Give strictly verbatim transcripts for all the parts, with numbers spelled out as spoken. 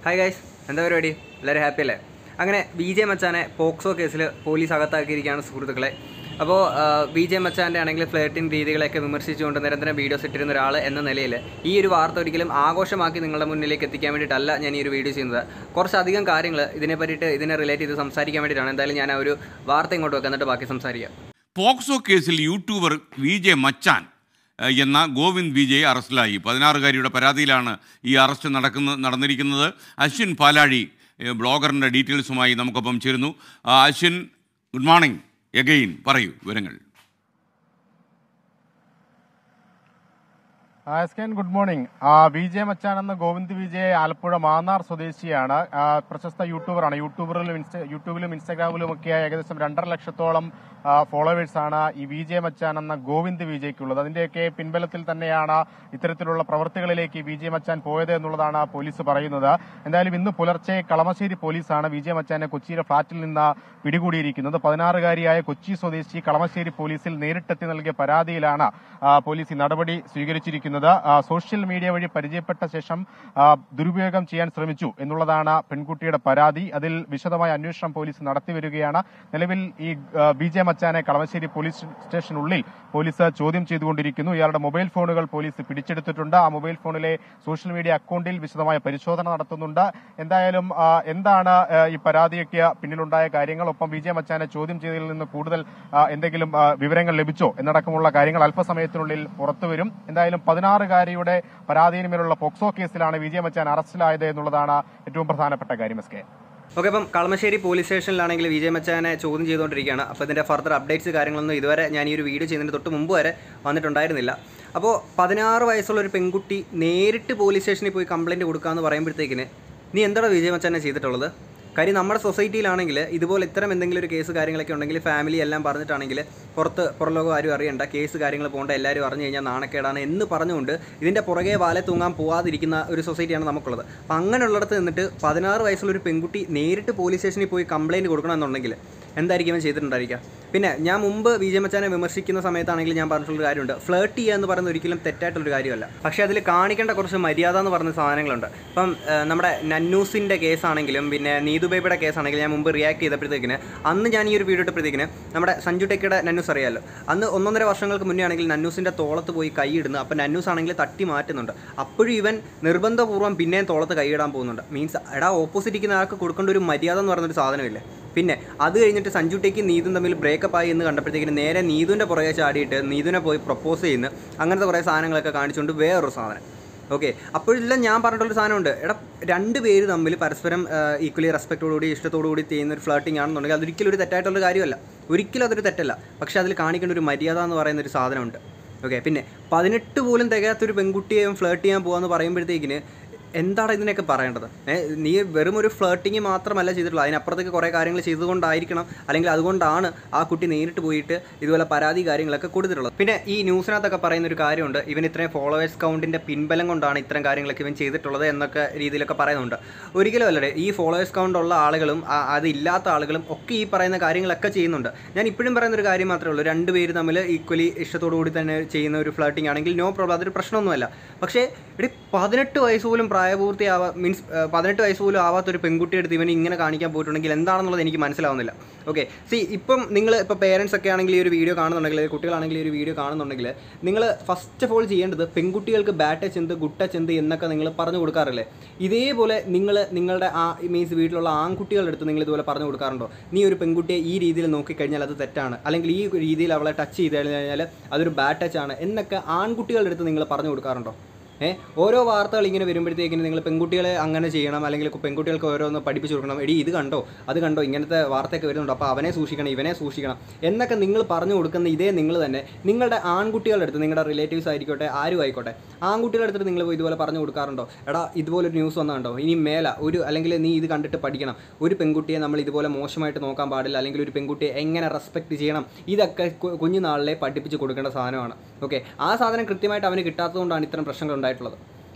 Hi guys, എന്താ പരിപാടി? എല്ലാവരും ഹാപ്പി അല്ലേ? അങ്ങനെ ബി ജെ മച്ചാനെ പോക്സോ കേസിൽ പോലീസ് അകത്താക്കിയിരിക്കുകയാണ് സുഹൃത്തുക്കളെ. അപ്പോൾ ബി ജെ മച്ചാൻ്റെ ആണെങ്കിൽ ഫ്ലേട്ടിംഗ് രീതികളെയൊക്കെ വിമർശിച്ചുകൊണ്ട് നിരന്തരം വീഡിയോസ് ഇട്ടിരുന്ന ഒരാൾ എന്ന നിലയിൽ ഈ ഒരു വാർത്ത ഒരിക്കലും ആഘോഷമാക്കി നിങ്ങളുടെ മുന്നിലേക്ക് എത്തിക്കാൻ വേണ്ടിയിട്ടല്ല ഞാൻ ഈ ഒരു വീഡിയോ ചെയ്യുന്നത്. കുറച്ചധികം കാര്യങ്ങൾ ഇതിനെ പറ്റിയിട്ട് ഇതിനെ റിലേറ്റ് ചെയ്ത് സംസാരിക്കാൻ വേണ്ടിയിട്ടാണ്. എന്തായാലും ഞാൻ ആ ഒരു വാർത്ത ഇങ്ങോട്ട് വെക്കാം, എന്നിട്ട് ബാക്കി സംസാരിക്കാം. പോക്സോ കേസിൽ യൂട്യൂബർ വി ജെ മച്ചാൻ എന്ന ഗോവിന്ദ് വിജയ് അറസ്റ്റിലായി. പതിനാറുകാരിയുടെ പരാതിയിലാണ് ഈ അറസ്റ്റ് നടക്കുന്ന നടന്നിരിക്കുന്നത്. അശ്വിൻ പാലാഴി ബ്ലോഗറിൻ്റെ ഡീറ്റെയിൽസുമായി നമുക്കൊപ്പം ചേരുന്നു. അശ്വിൻ, ഗുഡ് മോർണിംഗ് എഗെയിൻ, പറയൂ വിവരങ്ങൾ. Good morning. വി ജെ മച്ചാൻ എന്ന ഗോവിന്ദ് വിജയ് ആലപ്പുഴ മാന്നാർ സ്വദേശിയാണ്. പ്രശസ്ത യൂട്യൂബറാണ്. യൂട്യൂബറിലും യൂട്യൂബിലും ഇൻസ്റ്റാഗ്രാമിലും ഒക്കെ ഏകദേശം രണ്ടര ലക്ഷത്തോളം ഫോളോവേഴ്സാണ് ഈ വി ജെ മച്ചാൻ എന്ന ഗോവിന്ദ് വിജയ്ക്കുള്ളത്. അതിന്റെയൊക്കെ പിൻബലത്തിൽ തന്നെയാണ് ഇത്തരത്തിലുള്ള പ്രവൃത്തികളിലേക്ക് വി ജെ മച്ചാൻ പോയത് എന്നുള്ളതാണ് പോലീസ് പറയുന്നത്. എന്തായാലും ഇന്ന് പുലർച്ചെ കളമശ്ശേരി പോലീസാണ് വി ജെ മച്ചാനെ കൊച്ചിയിലെ ഫ്ളാറ്റിൽ നിന്ന് പിടികൂടിയിരിക്കുന്നത്. പതിനാറുകാരിയായ കൊച്ചി സ്വദേശി കളമശ്ശേരി പോലീസിൽ നേരിട്ടെത്തി നൽകിയ പരാതിയിലാണ് പോലീസ് ഈ നടപടി സ്വീകരിച്ചിരിക്കുന്നത്. സോഷ്യൽ മീഡിയ വഴി പരിചയപ്പെട്ട ശേഷം ദുരുപയോഗം ചെയ്യാൻ ശ്രമിച്ചു എന്നുള്ളതാണ് പെൺകുട്ടിയുടെ പരാതി. അതിൽ വിശദമായ അന്വേഷണം പോലീസ് നടത്തിവരികയാണ്. നിലവിൽ ഈ ബി ജെ മച്ചാനെ കളമശ്ശേരി പോലീസ് സ്റ്റേഷനുള്ളിൽ പോലീസ് ചോദ്യം ചെയ്തുകൊണ്ടിരിക്കുന്നു. ഇയാളുടെ മൊബൈൽ ഫോണുകൾ പോലീസ് പിടിച്ചെടുത്തിട്ടുണ്ട്. ആ മൊബൈൽ ഫോണിലെ സോഷ്യൽ മീഡിയ അക്കൌണ്ടിൽ വിശദമായ പരിശോധന നടത്തുന്നുണ്ട്. എന്തായാലും എന്താണ് ഈ പരാതിയൊക്കെ പിന്നിലുണ്ടായ കാര്യങ്ങൾ, ഒപ്പം ബി ജെ മച്ചാനെ ചോദ്യം ചെയ്തതിൽ നിന്ന് കൂടുതൽ എന്തെങ്കിലും വിവരങ്ങൾ ലഭിച്ചോ എന്നടക്കമുള്ള കാര്യങ്ങൾ അല്പസമയത്തിനുള്ളിൽ പുറത്തുവരും. എന്തായാലും പതിനാറുകാരിയുടെ പരാതിയിന്മേലുള്ള പോക്സോ കേസിലാണ് വി ജെ മച്ചാൻ അറസ്റ്റിലായത് എന്നുള്ളതാണ് ഏറ്റവും പ്രധാനപ്പെട്ട കാര്യം. എസ് കെ ഓക്കെ, അപ്പം കളമശ്ശേരി പോലീസ് സ്റ്റേഷനിലാണെങ്കിൽ വി ജെ മച്ചാനെ ചോദ്യം ചെയ്തുകൊണ്ടിരിക്കുകയാണ്. അപ്പോൾ ഇതിൻ്റെ ഫർദർ അപ്ഡേറ്റ്സ് കാര്യങ്ങളൊന്നും ഇതുവരെ ഞാൻ ഈ ഒരു വീഡിയോ ചെയ്യുന്നതിന് തൊട്ട് മുമ്പ് വരെ വന്നിട്ടുണ്ടായിരുന്നില്ല. അപ്പോൾ പതിനാറ് വയസ്സുള്ള ഒരു പെൺകുട്ടി നേരിട്ട് പോലീസ് സ്റ്റേഷനിൽ പോയി കംപ്ലയിൻറ്റ് കൊടുക്കാമെന്ന് പറയുമ്പോഴത്തേക്കിന് നീ എന്താണ് വി ജെ മച്ചാനെ ചെയ്തിട്ടുള്ളത്? കാര്യം നമ്മുടെ സൊസൈറ്റിയിലാണെങ്കിൽ ഇതുപോലെ ഇത്തരം എന്തെങ്കിലും ഒരു കേസ് കാര്യങ്ങളൊക്കെ ഉണ്ടെങ്കിൽ ഫാമിലി എല്ലാം പറഞ്ഞിട്ടാണെങ്കിൽ പുറത്ത് പുറലോകം ആരും അറിയണ്ട, കേസ് കാര്യങ്ങൾ പോകേണ്ട, എല്ലാവരും അറിഞ്ഞു കഴിഞ്ഞാൽ നാണക്കേടാണ് എന്ന് പറഞ്ഞുകൊണ്ട് ഇതിൻ്റെ പുറകെ വാലെ തൂങ്ങാൻ പോവാതിരിക്കുന്ന ഒരു സൊസൈറ്റിയാണ് നമുക്കുള്ളത്. അപ്പം അങ്ങനെയുള്ളിടത്ത് നിന്നിട്ട് പതിനാറ് വയസ്സുള്ളൊരു പെൺകുട്ടി നേരിട്ട് പോലീസ് സ്റ്റേഷനിൽ പോയി കംപ്ലയിൻറ്റ് കൊടുക്കണമെന്നുണ്ടെങ്കിൽ എന്തായിരിക്കും അവൻ ചെയ്തിട്ടുണ്ടായിരിക്കുക? പിന്നെ ഞാൻ മുമ്പ് വി ജെ മച്ചാനെ വിമർശിക്കുന്ന സമയത്താണെങ്കിൽ ഞാൻ പറഞ്ഞിട്ടുള്ളൊരു കാര്യമുണ്ട്, ഫ്ലേർട്ട് ചെയ്യുക എന്ന് പറയുന്നത് ഒരിക്കലും തെറ്റായിട്ടുള്ളൊരു കാര്യമല്ല. പക്ഷേ അതിൽ കാണിക്കേണ്ട കുറച്ച് മര്യാദ എന്ന് പറയുന്ന സാധനങ്ങളുണ്ട്. ഇപ്പം നമ്മുടെ നന്നൂസിൻ്റെ കേസാണെങ്കിലും പിന്നെ നീതുബേബിയുടെ കേസാണെങ്കിലും ഞാൻ മുമ്പ് റിയാക്ട് ചെയ്തപ്പോഴത്തേക്കിന് അന്ന് ഞാൻ ഈ ഒരു വീഡിയോ ഇട്ടപ്പോഴത്തേക്കിന് നമ്മുടെ സഞ്ജു ടെക്കിയുടെ നന്നൂസ് അറിയാമല്ലോ, അന്ന് ഒന്നൊന്നര വർഷങ്ങൾക്ക് മുന്നേ ആണെങ്കിൽ നന്നൂസിൻ്റെ തോളത്ത് പോയി കൈയിടുന്നു. അപ്പം നന്നൂസ് ആണെങ്കിൽ തട്ടി മാറ്റുന്നുണ്ട്. അപ്പോഴും ഇവൻ നിർബന്ധപൂർവ്വം പിന്നെയും തോളത്ത് കൈയിടാൻ പോകുന്നുണ്ട്. മീൻസ് എടാ, ഓപ്പോസിറ്റ് ഇരിക്കുന്ന ആൾക്ക് കൊടുക്കേണ്ട ഒരു മര്യാദ എന്ന് പറയുന്നൊരു സാധനമില്ലേ? പിന്നെ അത് കഴിഞ്ഞിട്ട് സഞ്ജു ടെക്കും നീതും തമ്മിൽ ബ്രേക്കപ്പ് ആയി എന്ന് കണ്ടപ്പോഴത്തേക്കിന് നേരെ നീതുവിൻ്റെ പുറകെ ചാടിയിട്ട് നീതുവിനെ പോയി പ്രപ്പോസ് ചെയ്യുന്നു. അങ്ങനത്തെ കുറേ സാധനങ്ങളൊക്കെ കാണിച്ചുകൊണ്ട് വേറൊരു സാധനം. ഓക്കെ, അപ്പോഴെല്ലാം ഞാൻ പറഞ്ഞിട്ടുള്ളൊരു സാധനമുണ്ട്, എടാ രണ്ട് പേര് തമ്മിൽ പരസ്പരം ഈക്വലി റെസ്പെക്റ്റോടുകൂടി ഇഷ്ടത്തോടുകൂടി ചെയ്യുന്ന ഒരു ഫ്ലേട്ടിംഗ് ആണെന്നുണ്ടെങ്കിൽ അതൊരിക്കലും ഒരു തെറ്റായിട്ടുള്ള കാര്യമല്ല, ഒരിക്കലും അതൊരു തെറ്റല്ല. പക്ഷേ അതിൽ കാണിക്കേണ്ട ഒരു മര്യാദ എന്ന് പറയുന്നൊരു സാധനമുണ്ട്. ഓക്കെ, പിന്നെ പതിനെട്ട് പോലും തികയാത്തൊരു പെൺകുട്ടിയെയും ഫ്ലേട്ട് ചെയ്യാൻ പോകാമെന്ന് പറയുമ്പോഴത്തേക്കിന് എന്താണ് ഇതിനൊക്കെ പറയേണ്ടത്? നീ വെറും ഒരു ഫ്ലേട്ടിങ് മാത്രമല്ല ചെയ്തിട്ടുള്ളത്, അതിനപ്പുറത്തേക്ക് കുറേ കാര്യങ്ങൾ ചെയ്തുകൊണ്ടായിരിക്കണം, അല്ലെങ്കിൽ അതുകൊണ്ടാണ് ആ കുട്ടി നേരിട്ട് പോയിട്ട് ഇതുപോലെ പരാതി കാര്യങ്ങളൊക്കെ കൊടുത്തിട്ടുള്ളത്. പിന്നെ ഈ ന്യൂസിനകത്തൊക്കെ പറയുന്നൊരു കാര്യമുണ്ട്, ഇവൻ ഇത്രയും ഫോളോവേഴ്സ് കൗണ്ടിൻ്റെ പിൻബലം കൊണ്ടാണ് ഇത്തരം കാര്യങ്ങളൊക്കെ ഇവൻ ചെയ്തിട്ടുള്ളത് എന്നൊക്കെ രീതിയിലൊക്കെ പറയുന്നുണ്ട്. ഒരിക്കലും അല്ലേ, ഈ ഫോളോവേഴ്സ് കൗണ്ട് ഉള്ള ആളുകളും അതില്ലാത്ത ആളുകളും ഒക്കെ ഈ പറയുന്ന കാര്യങ്ങളൊക്കെ ചെയ്യുന്നുണ്ട്. ഞാൻ ഇപ്പോഴും പറയുന്നൊരു കാര്യം മാത്രമേ ഉള്ളൂ, രണ്ട് പേര് തമ്മിൽ ഈക്വലി ഇഷ്ടത്തോടു കൂടി തന്നെ ചെയ്യുന്ന ഒരു ഫ്ലേട്ടിംഗ് ആണെങ്കിൽ നോ പ്രോബ്ലം, അതൊരു പ്രശ്നമൊന്നുമല്ല. പക്ഷേ ഇവിടെ പതിനെട്ട് വയസ്സ് പോലും പ്രായപൂർത്തിയാവാ മീൻസ് പതിനെട്ട് വയസ്സ് പോലും ആവാത്തൊരു പെൺകുട്ടിയെടുത്ത് ഇവൻ ഇങ്ങനെ കാണിക്കാൻ പോയിട്ടുണ്ടെങ്കിൽ എന്താണെന്നുള്ളത് എനിക്ക് മനസ്സിലാവുന്നില്ല. ഓക്കെ, സി ഇപ്പം നിങ്ങൾ ഇപ്പോൾ പേരൻസ് ഒക്കെ ആണെങ്കിൽ ഈ ഒരു വീഡിയോ കാണുന്നുണ്ടെങ്കിൽ, കുട്ടികളാണെങ്കിൽ ഈ ഒരു വീഡിയോ കാണുന്നുണ്ടെങ്കിൽ നിങ്ങൾ ഫസ്റ്റ് ഓഫ് ഓൾ ചെയ്യേണ്ടത് പെൺകുട്ടികൾക്ക് ബാഡ് ടച്ച് എന്ത് ഗുഡ് ടച്ച് എന്ത് എന്നൊക്കെ നിങ്ങൾ പറഞ്ഞു കൊടുക്കാറില്ലേ? ഇതേപോലെ നിങ്ങൾ നിങ്ങളുടെ ആ മീൻസ് വീട്ടിലുള്ള ആൺകുട്ടികളുടെ അടുത്ത് നിങ്ങൾ ഇതുപോലെ പറഞ്ഞു കൊടുക്കാറുണ്ടോ? നീ ഒരു പെൺകുട്ടിയെ ഈ രീതിയിൽ നോക്കിക്കഴിഞ്ഞാൽ അത് തെറ്റാണ്, അല്ലെങ്കിൽ ഈ രീതിയിൽ അവളെ ടച്ച് ചെയ്ത് കഴിഞ്ഞാൽ അതൊരു ബാഡ് ടച്ച് ആണ് എന്നൊക്കെ ആൺകുട്ടികളുടെ അടുത്ത് നിങ്ങൾ പറഞ്ഞു കൊടുക്കാറുണ്ടോ? ഏഹ് ഓരോ വാർത്തകൾ ഇങ്ങനെ വരുമ്പോഴത്തേക്കിന് നിങ്ങൾ പെൺകുട്ടികളെ അങ്ങനെ ചെയ്യണം, അല്ലെങ്കിൽ പെൺകുട്ടികൾക്ക് ഓരോന്ന് പഠിപ്പിച്ചു കൊടുക്കണം, എടി ഇത് കണ്ടോ അത് കണ്ടോ ഇങ്ങനത്തെ വാർത്തയൊക്കെ വരുന്നുണ്ട്, അപ്പോൾ അവനെ സൂക്ഷിക്കണം ഇവനെ സൂക്ഷിക്കണം എന്നൊക്കെ നിങ്ങൾ പറഞ്ഞു കൊടുക്കുന്ന ഇതേ നിങ്ങൾ തന്നെ നിങ്ങളുടെ ആൺകുട്ടികളുടെ അടുത്ത്, നിങ്ങളുടെ റിലേറ്റീവ്സ് ആയിക്കോട്ടെ ആരും ആയിക്കോട്ടെ, ആൺകുട്ടികളുടെ അടുത്ത് നിങ്ങൾ ഇതുപോലെ പറഞ്ഞു കൊടുക്കാറുണ്ടോ? എടാ ഇതുപോലൊരു ന്യൂസ് വന്നുണ്ടോ, ഇനി മേല ഒരു അല്ലെങ്കിൽ നീ ഇത് കണ്ടിട്ട് പഠിക്കണം, ഒരു പെൺകുട്ടിയെ നമ്മൾ ഇതുപോലെ മോശമായിട്ട് നോക്കാൻ പാടില്ല, അല്ലെങ്കിൽ ഒരു പെൺകുട്ടിയെ എങ്ങനെ റെസ്പെക്ട് ചെയ്യണം, ഇതൊക്കെ കുഞ്ഞുനാളിലെ പഠിപ്പിച്ച് കൊടുക്കേണ്ട സാധനമാണ്. ഓക്കെ, ആ സാധനം കൃത്യമായിട്ട് അവന് കിട്ടാത്തതുകൊണ്ടാണ് ഇത്തരം പ്രശ്നങ്ങൾ ഉണ്ടായിട്ടുള്ളത്.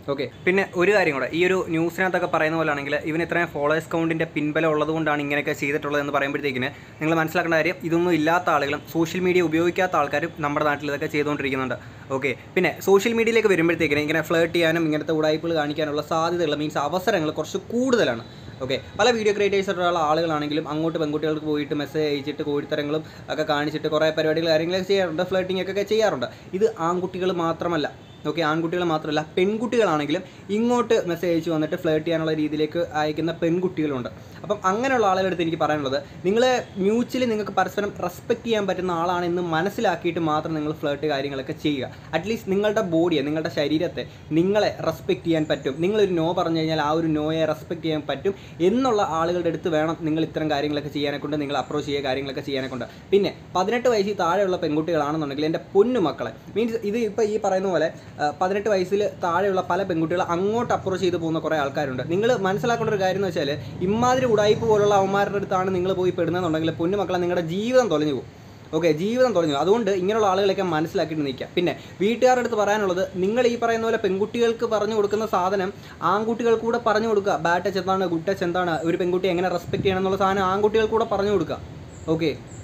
ഓക്കെ, പിന്നെ ഒരു കാര്യം കൂടെ, ഈ ഒരു ന്യൂസിനകത്തൊക്കെ പറയുന്ന പോലെ ആണെങ്കിൽ ഇവന് ഇത്രയും ഫോളോവേഴ്സ് കൗണ്ടിൻ്റെ പിൻബലം ഉള്ളതുകൊണ്ടാണ് ഇങ്ങനെയൊക്കെ ചെയ്തിട്ടുള്ളത് എന്ന് പറയുമ്പോഴത്തേക്കിന് നിങ്ങൾ മനസ്സിലാക്കേണ്ട കാര്യം, ഇതൊന്നും ഇല്ലാത്ത ആളുകളും സോഷ്യൽ മീഡിയ ഉപയോഗിക്കാത്ത ആൾക്കാരും നമ്മുടെ നാട്ടിൽ ഇതൊക്കെ ചെയ്തുകൊണ്ടിരിക്കുന്നുണ്ട്. ഓക്കെ, പിന്നെ സോഷ്യൽ മീഡിയയിലേക്ക് വരുമ്പോഴത്തേക്കിന് ഇങ്ങനെ ഫ്ലേർട്ട് ചെയ്യാനും ഇങ്ങനത്തെ ഉടായ്പകൾ കാണിക്കാനുള്ള സാധ്യതകൾ മീൻസ് അവസരങ്ങൾ കുറച്ച് കൂടുതലാണ്. ഓക്കെ, പല വീഡിയോ ക്രിയേറ്റേഴ്സായിട്ടുള്ള ആളുകളാണെങ്കിലും അങ്ങോട്ട് പെൺകുട്ടികൾക്ക് പോയിട്ട് മെസ്സേജ് അയച്ചിട്ട് കോഴിത്തരങ്ങളും ഒക്കെ കാണിച്ചിട്ട് കുറേ പരിപാടികൾ കാര്യങ്ങളൊക്കെ ചെയ്യാറുണ്ട്, ഫ്ലേട്ടിംഗ് ഒക്കെ ചെയ്യാറുണ്ട്. ഇത് ആൺകുട്ടികൾ മാത്രമല്ല, ഓക്കെ, ആൺകുട്ടികൾ മാത്രമല്ല പെൺകുട്ടികളാണെങ്കിലും ഇങ്ങോട്ട് മെസ്സേജ് അയച്ചു വന്നിട്ട് ഫ്ലേർട്ട് ചെയ്യാനുള്ള രീതിയിലേക്ക് അയക്കുന്ന പെൺകുട്ടികളുണ്ട്. അപ്പം അങ്ങനെയുള്ള ആളുകളുടെ അടുത്ത് എനിക്ക് പറയാനുള്ളത്, നിങ്ങൾ മ്യൂച്വലി നിങ്ങൾക്ക് പരസ്പരം റെസ്പെക്റ്റ് ചെയ്യാൻ പറ്റുന്ന ആളാണെന്ന് മനസ്സിലാക്കിയിട്ട് മാത്രം നിങ്ങൾ ഫ്ലേർട്ട് കാര്യങ്ങളൊക്കെ ചെയ്യുക. അറ്റ്ലീസ്റ്റ് നിങ്ങളുടെ ബോഡിയെ, നിങ്ങളുടെ ശരീരത്തെ നിങ്ങളെ റെസ്പെക്റ്റ് ചെയ്യാൻ പറ്റും, നിങ്ങളൊരു നോ പറഞ്ഞു കഴിഞ്ഞാൽ ആ ഒരു നോയെ റെസ്പെക്റ്റ് ചെയ്യാൻ പറ്റും എന്നുള്ള ആളുകളുടെ അടുത്ത് വേണം നിങ്ങൾ ഇത്തരം കാര്യങ്ങളൊക്കെ ചെയ്യാനെ കൊണ്ട്, നിങ്ങൾ അപ്രോച്ച് ചെയ്യുക, കാര്യങ്ങളൊക്കെ ചെയ്യാനെ കൊണ്ട്. പിന്നെ പതിനെട്ട് വയസ്സിൽ താഴെയുള്ള പെൺകുട്ടികളാണെന്നുണ്ടെങ്കിൽ എൻ്റെ പൊന്നു മക്കളെ, മീൻസ് ഇത് ഇപ്പോൾ ഈ പറയുന്ന പോലെ പതിനെട്ട് വയസ്സിൽ താഴെയുള്ള പല പെൺകുട്ടികൾ അങ്ങോട്ട് അപ്രോച്ച് ചെയ്ത് പോകുന്ന കുറേ ആൾക്കാരുണ്ട്. നിങ്ങൾ മനസ്സിലാക്കേണ്ട ഒരു കാര്യം എന്ന് വെച്ചാൽ, ഇമാതിരി ഉടായ്പ പോലുള്ള അവന്മാരുടെ അടുത്താണ് നിങ്ങൾ പോയി പെടുന്നതെന്നുണ്ടെങ്കിൽ പൊന്നു മക്കളെ നിങ്ങളുടെ ജീവിതം തൊലഞ്ഞു പോകും. ഓക്കെ, ജീവിതം തുടങ്ങും. അതുകൊണ്ട് ഇങ്ങനെയുള്ള ആളുകളൊക്കെ മനസ്സിലാക്കിയിട്ട് നിൽക്കുക. പിന്നെ വീട്ടുകാരുടെ അടുത്ത് പറയാനുള്ളത്, നിങ്ങൾ ഈ പറയുന്ന പോലെ പെൺകുട്ടികൾക്ക് പറഞ്ഞു കൊടുക്കുന്ന സാധനം ആൺകുട്ടികൾക്ക് കൂടെ പറഞ്ഞു കൊടുക്കുക. ബാഡ് ടച്ച് എന്താണ്, ഗുഡ് ടച്ച് എന്താണ്, ഒരു പെൺകുട്ടി എങ്ങനെ റെസ്പെക്ട് ചെയ്യണം എന്നുള്ള സാധനം ആൺകുട്ടികൾക്ക് കൂടെ പറഞ്ഞു കൊടുക്കുക. ഓക്കെ,